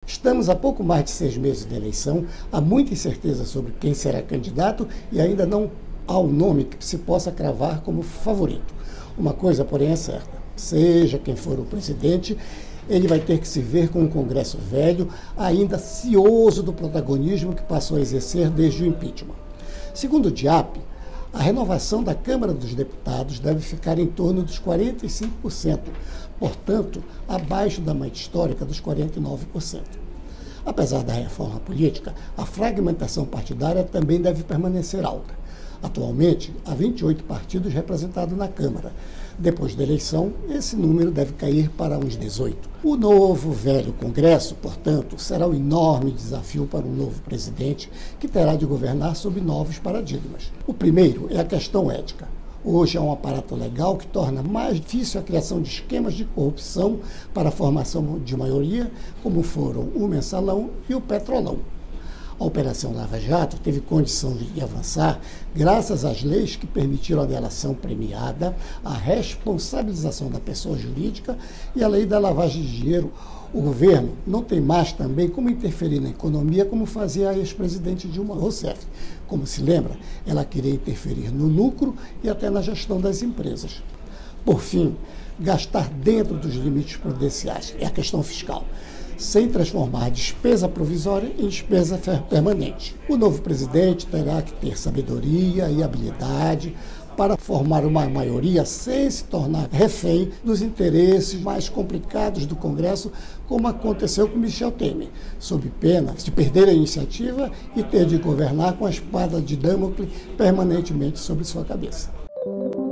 Estamos a pouco mais de 6 meses de eleição, há muita incerteza sobre quem será candidato e ainda não há um nome que se possa cravar como favorito. Uma coisa, porém, é certa: seja quem for o presidente, ele vai ter que se ver com um Congresso velho, ainda cioso do protagonismo que passou a exercer desde o impeachment. Segundo o DIAP, a renovação da Câmara dos Deputados deve ficar em torno dos 45%, portanto, abaixo da meta histórica dos 49%. Apesar da reforma política, a fragmentação partidária também deve permanecer alta. Atualmente, há 28 partidos representados na Câmara. Depois da eleição, esse número deve cair para uns 18. O novo velho Congresso, portanto, será um enorme desafio para um novo presidente que terá de governar sob novos paradigmas. O primeiro é a questão ética. Hoje há um aparato legal que torna mais difícil a criação de esquemas de corrupção para a formação de maioria, como foram o Mensalão e o Petrolão. A Operação Lava Jato teve condição de avançar graças às leis que permitiram a delação premiada, a responsabilização da pessoa jurídica e a lei da lavagem de dinheiro. O governo não tem mais também como interferir na economia como fazia a ex-presidente Dilma Rousseff. Como se lembra, ela queria interferir no lucro e até na gestão das empresas. Por fim, gastar dentro dos limites prudenciais é a questão fiscal, sem transformar despesa provisória em despesa permanente. O novo presidente terá que ter sabedoria e habilidade para formar uma maioria sem se tornar refém dos interesses mais complicados do Congresso, como aconteceu com Michel Temer, sob pena de perder a iniciativa e ter de governar com a espada de Damocles permanentemente sobre sua cabeça.